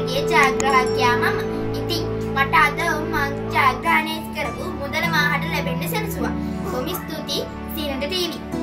ඔබගේ ජයග්‍රාහකයා මම. ඉතින් මට අද මං ජයග්‍රහණය කරපු මුදල මාහට ලැබෙන්න සැලසුවා. බොහොම ස්තුතියි සීනට ටීවී.